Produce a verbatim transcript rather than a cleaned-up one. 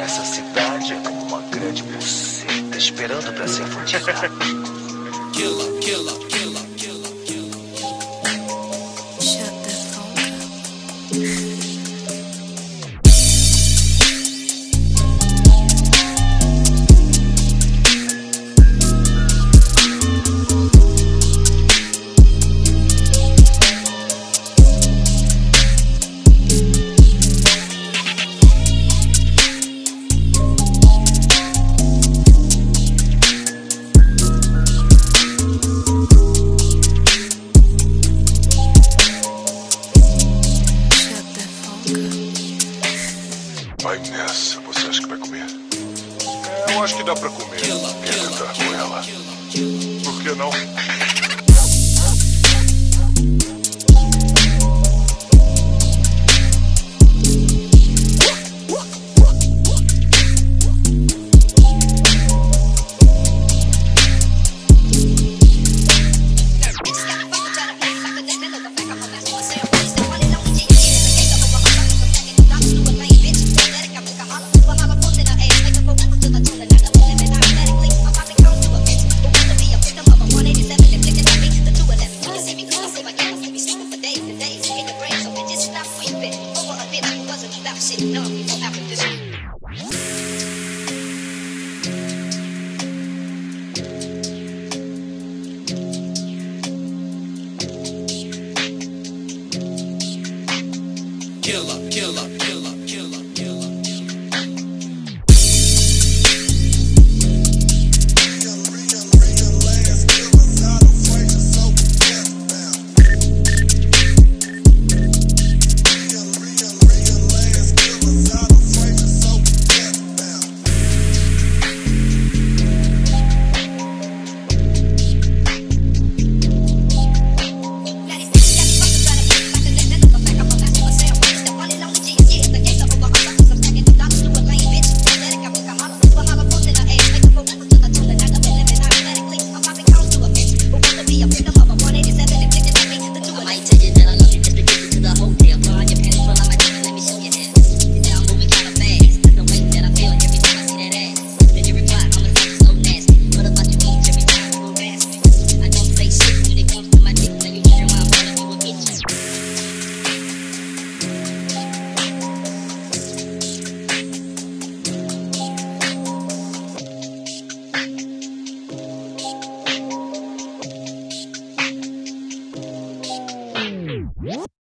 Essa cidade é como uma grande buceta esperando pra ser fundida. Killer, killer, killer, killer, killer. Shut the fuck up. Vai nessa, você acha que vai comer? É, eu acho que dá pra comer. Quer cantar com ela? Por que não? Killer, killer.